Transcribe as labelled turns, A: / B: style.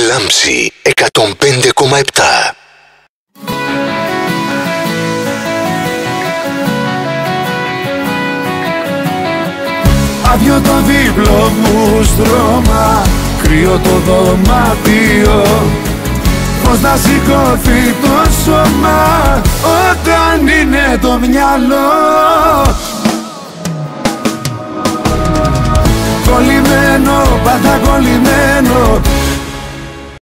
A: Λάμψη 105,7.
B: Άδειο το δίπλο μου στρώμα, κρύο το δωμάτιο. Πώς να σηκωθεί το σώμα όταν είναι το μυαλό κολλημένο, πάντα κολλημένο